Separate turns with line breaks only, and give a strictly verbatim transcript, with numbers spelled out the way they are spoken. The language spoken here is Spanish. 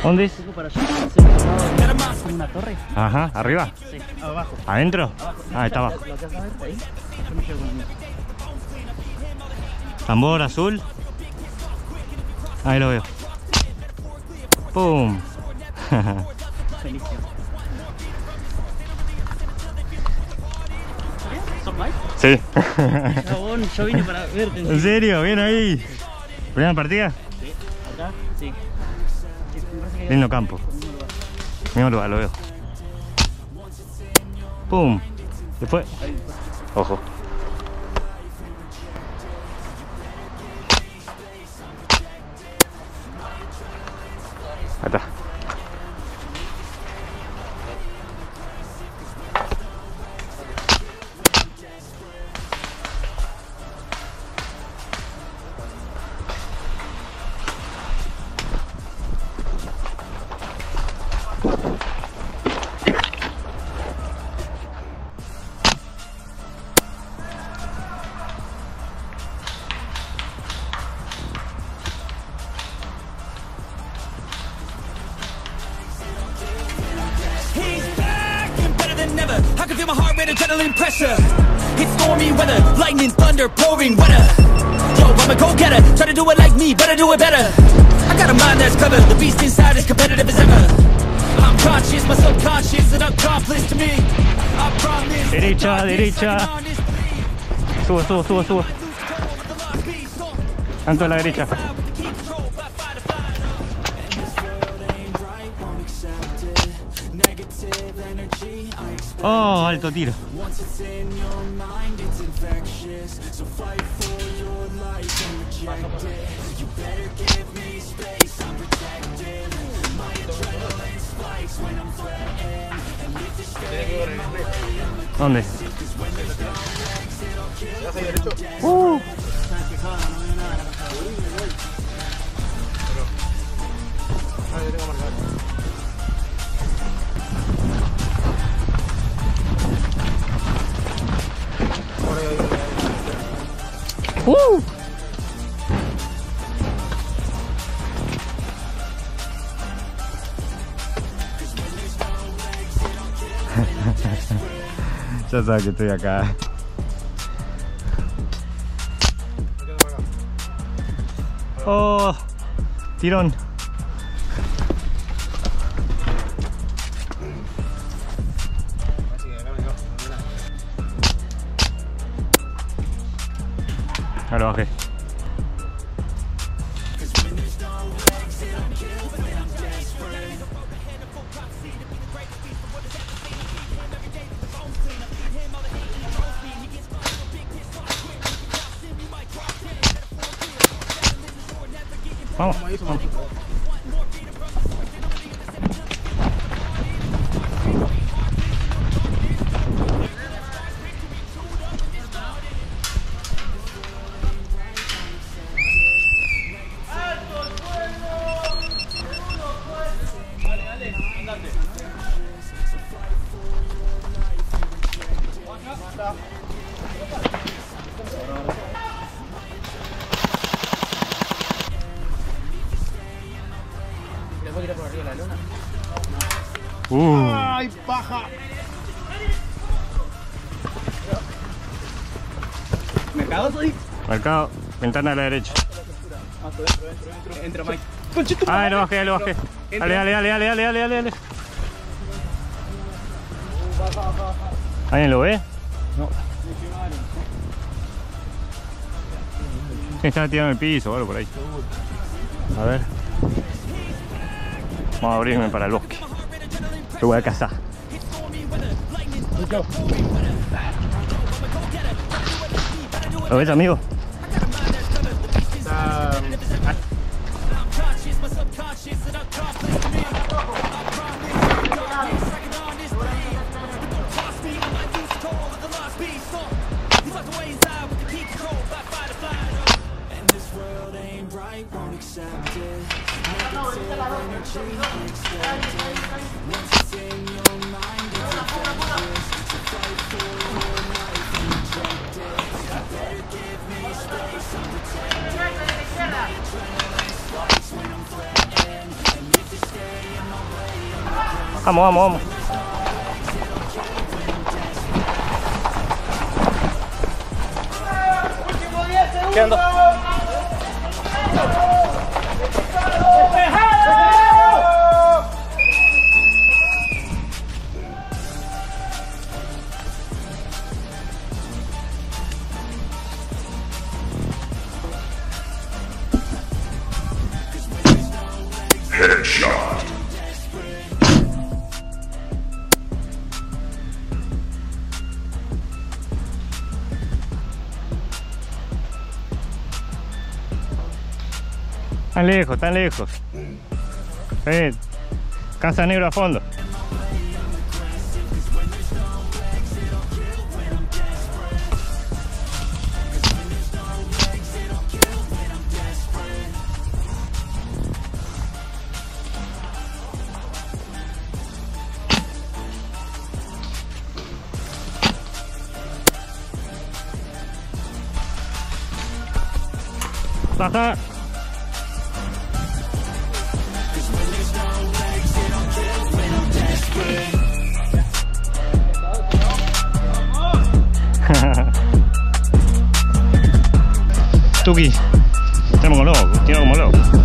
¿Dónde es?
Para allá, una torre.
Ajá, ¿arriba?
Sí, abajo.
¿Adentro?
Abajo.
Ah, está abajo.
¿Lo alcanzas a ver ahí? Yo me llevo con el mío.
Tambor azul. Ahí lo veo. ¡Pum!
Buenísimo. ¿Soy Mike?
Sí.
Chabón, yo vine para verte.
¿En serio? Bien ahí. ¿Primera partida?
Sí, acá, sí.
Lindo campo. Mismo lugar, lo veo. ¡Pum! Después. Ojo. Ahí está.
I can feel my heart rate, adrenaline pressure. It's stormy weather, lightning, thunder, pouring weather. Yo, I'm a go-getter, try to do it like me, better do it better. I got a mind that's clever, the beast inside is competitive as ever. I'm conscious, my subconscious, an accomplice to me. I promise.
Derecha, derecha. Subo, subo, subo, subo. Tanto a la derecha. Oh, alto tiro. ¿Dónde? Uh. Uh. Ya sabes que estoy acá. Oh, tirón. Ahora bajé. Vamos, vamos. Uh.
¡Ay, paja! ¿Mercado soy?
Mercado, ventana a la derecha.
Dentro, dentro, dentro. Entra, Mike.
Ah, lo bajé, lo bajé. Dale, dale, dale, dale, dale, dale, dale. ¿Alguien lo ve?
No.
Está tirado en el piso o algo por ahí. A ver. Vamos a abrirme para el bosque. Lo voy a cazar. ¿Lo ves, amigo? Vamos, vamos, vamos.
Quedan dos.
Headshot.
Tan lejos, tan lejos. Eh, casa negro a fondo. Baja. Tuki, estamos como locos, tira como loco.